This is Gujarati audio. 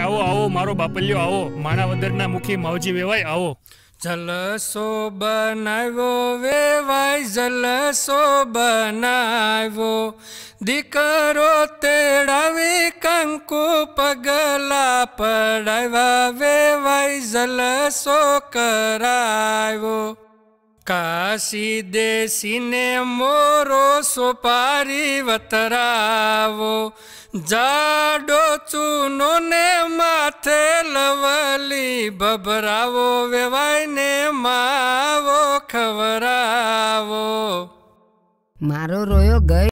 આવો આવો મારો બાપલ્યો આવો, માણાવદરના મુખી માવજી વેવાય આવો। જલસો બનાવ્યો વેવાય જલસો બનાવ્યો, દીકરો તેડાવી કંકુ પગલા પડાવ્યા વેવાય જલસો કરાવ્યો। કાશી દેશીને મોરો સોપારી વતરાવો, જાડો ચૂનો ને માથે લવલી ભભરાવો વેવાય ને માવો ખવરાવો। મારો રોયો ગયો।